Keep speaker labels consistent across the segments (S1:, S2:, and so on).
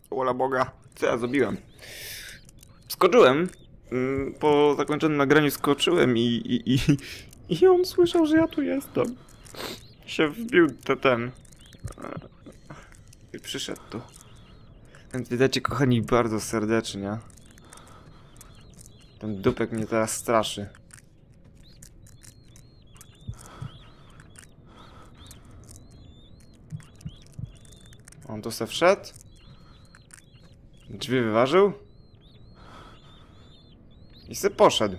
S1: Ola Boga, co ja zrobiłem? Skoczyłem. Po zakończonym nagraniu skoczyłem i on słyszał, że ja tu jestem. Się wbił ten. I przyszedł tu. Więc witajcie, kochani, bardzo serdecznie. Ten dupek mnie teraz straszy. On tu se wszedł? Drzwi wyważył? I se poszedł.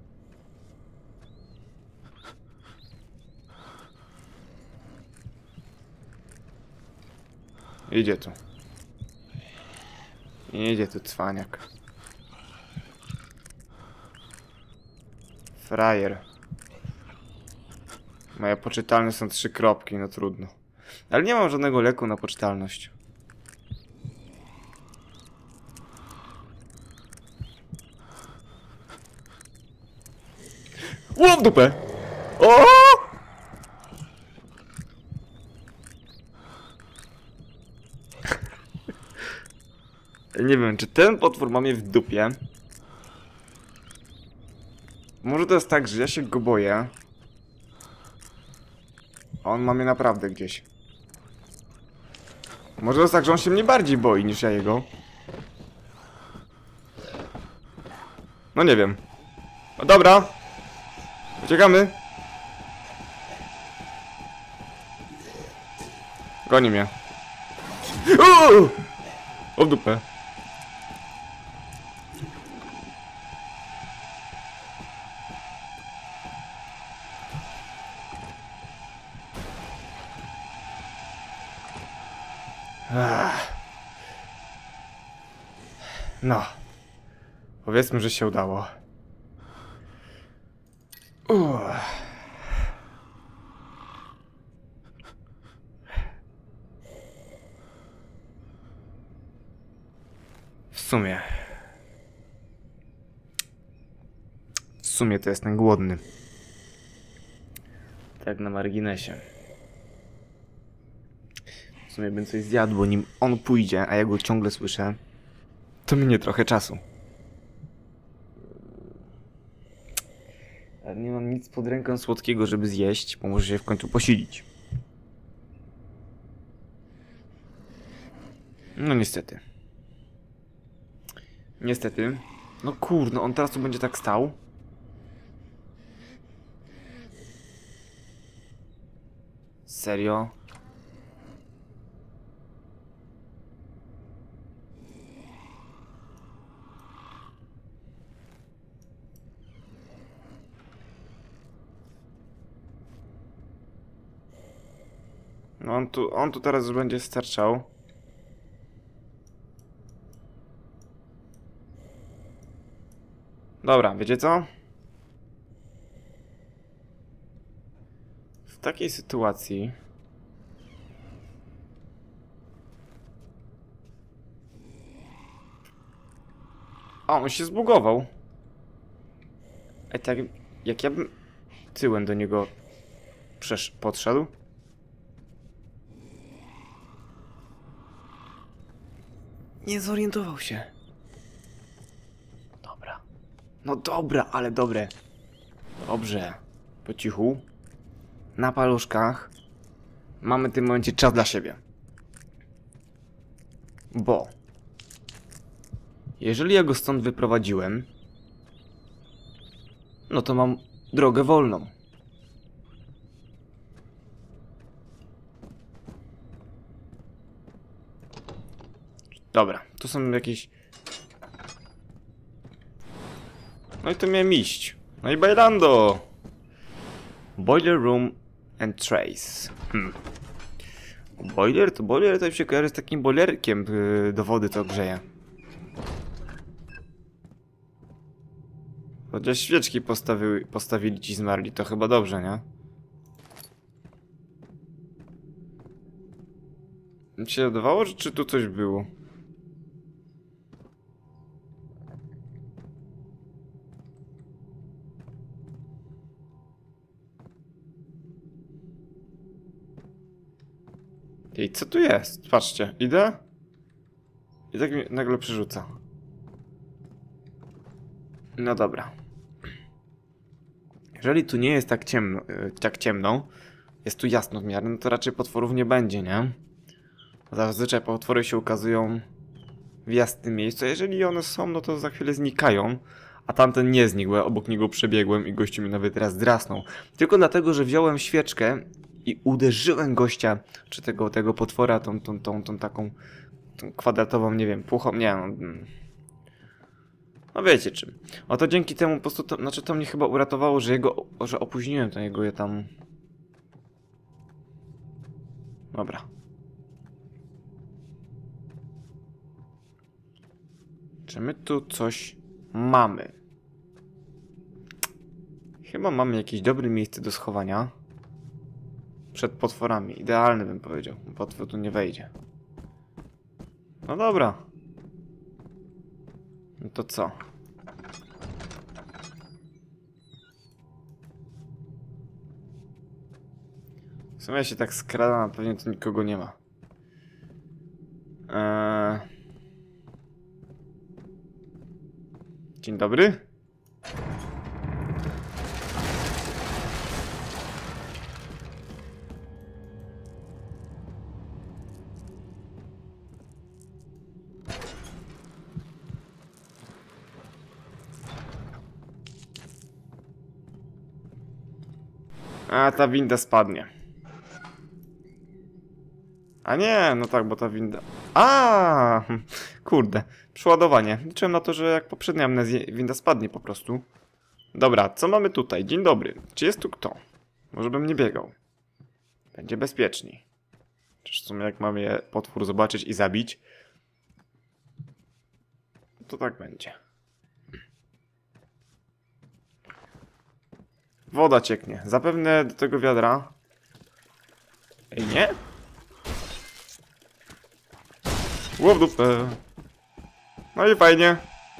S1: Idzie tu. Idzie tu cwaniak. Frajer. Moja poczytalność są 3 kropki, no trudno. Ale nie mam żadnego leku na poczytalność. Ło w dupę! O! Nie wiem, czy ten potwór ma mnie w dupie. Może to jest tak, że ja się go boję. A on ma mnie naprawdę gdzieś. Może to jest tak, że on się mnie bardziej boi niż ja jego. No nie wiem. No dobra. Uciekamy. Goni mnie. Uuu! O w dupę. No. Powiedzmy, że się udało. W sumie to jestem głodny. Tak na marginesie. W sumie bym coś zjadł, bo nim on pójdzie, a ja go ciągle słyszę, to minie trochę czasu. Ale nie mam nic pod ręką słodkiego, żeby zjeść, bo muszę się w końcu posilić. No niestety. Niestety. No kurde, on teraz tu będzie tak stał. Serio? No on tu teraz już będzie sterczał. Dobra, wiecie co? W takiej sytuacji... O, on się zbugował. Ej, tak, jak ja bym tyłem do niego podszedł... Nie zorientował się. Dobra. No dobra, ale dobre. Dobrze. Po cichu. Na paluszkach. Mamy w tym momencie czas dla siebie. Bo... jeżeli ja go stąd wyprowadziłem... no to mam drogę wolną. Dobra, tu są jakieś... no i to miałem iść. No i bailando! Boiler room and trace. Boiler to się kojarzy z takim boilerkiem do wody, co grzeje. Chociaż świeczki postawili ci zmarli, to chyba dobrze, nie? Mi się wydawało, że czy tu coś było? Ej, co tu jest? Patrzcie, idę? I tak mnie nagle przerzuca. No dobra. Jeżeli tu nie jest tak ciemno, jest tu jasno w miarę, no to raczej potworów nie będzie, nie? Zazwyczaj potwory się ukazują w jasnym miejscu, a jeżeli one są, no to za chwilę znikają. A tamten nie znikł, bo ja obok niego przebiegłem i gościu mi nawet teraz drasnął. Tylko dlatego, że wziąłem świeczkę i uderzyłem gościa, czy tego potwora, tą taką kwadratową, nie wiem, puchą, nie no. No wiecie czym. Oto dzięki temu po prostu, to mnie chyba uratowało, że opóźniłem to jego je tam. Dobra. Czy my tu coś mamy? Chyba mamy jakieś dobre miejsce do schowania. Przed potworami. Idealny bym powiedział. Potwór tu nie wejdzie. No dobra. No to co? W sumie ja się tak skradam, a pewnie tu nikogo nie ma. Dzień dobry. A ta winda spadnie. A nie, no tak, bo ta winda... A, kurde, przeładowanie. Liczyłem na to, że jak poprzednia amnezja, winda spadnie po prostu. Dobra, co mamy tutaj? Dzień dobry. Czy jest tu kto? Może bym nie biegał. Będzie bezpieczniej. Czyż w sumie jak mam je potwór zobaczyć i zabić, to tak będzie. Woda cieknie. Zapewne do tego wiadra... Ej, nie? Ło w dupę. No i fajnie.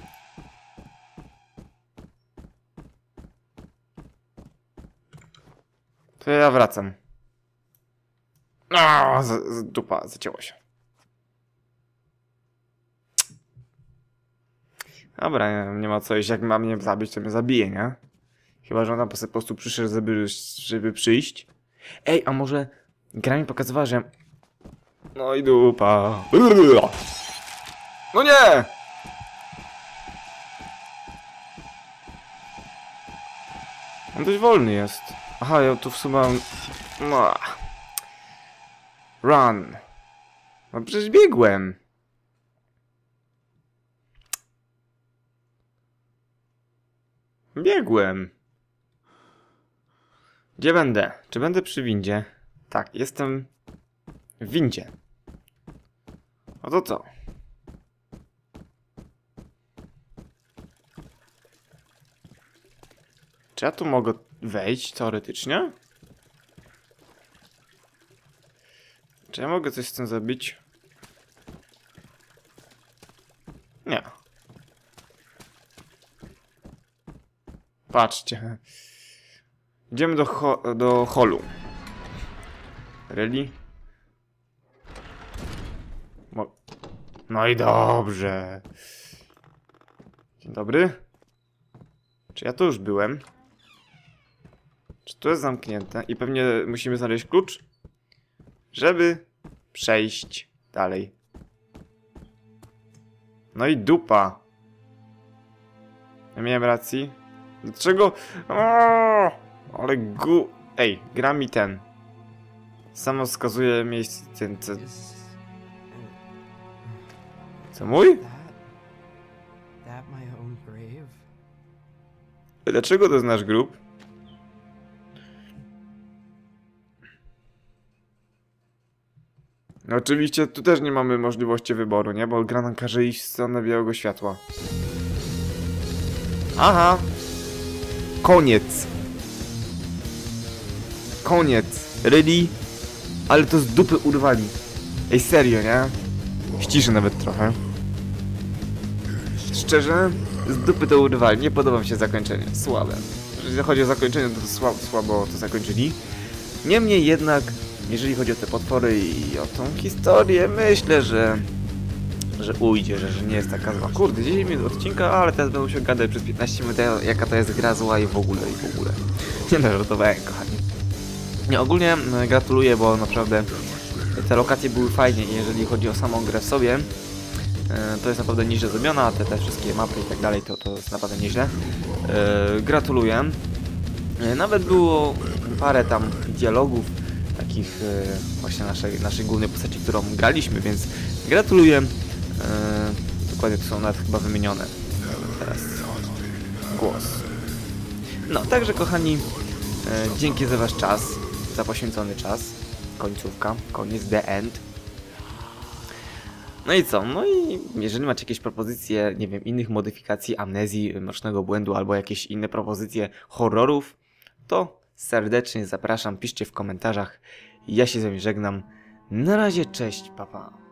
S1: To ja wracam. O, dupa, zacięło się. Dobra, nie ma co iść. Jak ma mnie zabić, to mnie zabije, nie? Chyba, że on tam po prostu przyszedł, żeby przyjść. Ej, a może gra mi pokazywała, że... No i dupa. No nie! On dość wolny jest. Aha, ja tu w sumie mam... No. Run. No przecież biegłem. Biegłem. Gdzie będę? Czy będę przy windzie? Tak, jestem w windzie. No to co? Czy ja tu mogę wejść teoretycznie? Czy ja mogę coś z tym zrobić? Nie. Patrzcie. Idziemy do holu. Really? No i dobrze. Dzień dobry. Czy ja tu już byłem? Czy tu jest zamknięte? I pewnie musimy znaleźć klucz, żeby przejść dalej. No i dupa. Ja miałem racji. Dlaczego? Ale Ej, gra mi ten. Samo wskazuje miejsce ten. Co mój? Dlaczego to jest nasz grób? No oczywiście tu też nie mamy możliwości wyboru, nie? Bo gra nam każe iść w stronę białego światła. Aha! Koniec! Koniec! Really? Ale to z dupy urwali. Ej, serio, nie? Ściszę nawet trochę. Szczerze? Z dupy to urwali. Nie podoba mi się zakończenie. Słabe. Jeżeli chodzi o zakończenie, to słabo to zakończyli. Niemniej jednak, jeżeli chodzi o te potwory i o tą historię, myślę, że że ujdzie, że nie jest taka zła. Kurde, 10 minut odcinka, ale teraz będę musiał gadać przez 15 minut, jaka to jest gra zła i w ogóle. Nie no, żartowałem, kochani. Nie, ogólnie gratuluję, bo naprawdę te lokacje były fajnie i jeżeli chodzi o samą grę w sobie, to jest naprawdę nieźle zrobiona, a te wszystkie mapy i tak dalej, to jest naprawdę nieźle. Gratuluję. Nawet było parę tam dialogów, takich właśnie naszej głównej postaci, którą graliśmy, więc gratuluję. Dokładnie to są nawet chyba wymienione teraz głos. No, także kochani, dzięki za wasz czas, za poświęcony czas. Końcówka, koniec, the end. No i co? No i jeżeli macie jakieś propozycje, nie wiem, innych modyfikacji Amnezji, Mrocznego Błędu albo jakieś inne propozycje horrorów, to serdecznie zapraszam, piszcie w komentarzach. Ja się z wami żegnam. Na razie, cześć, pa pa.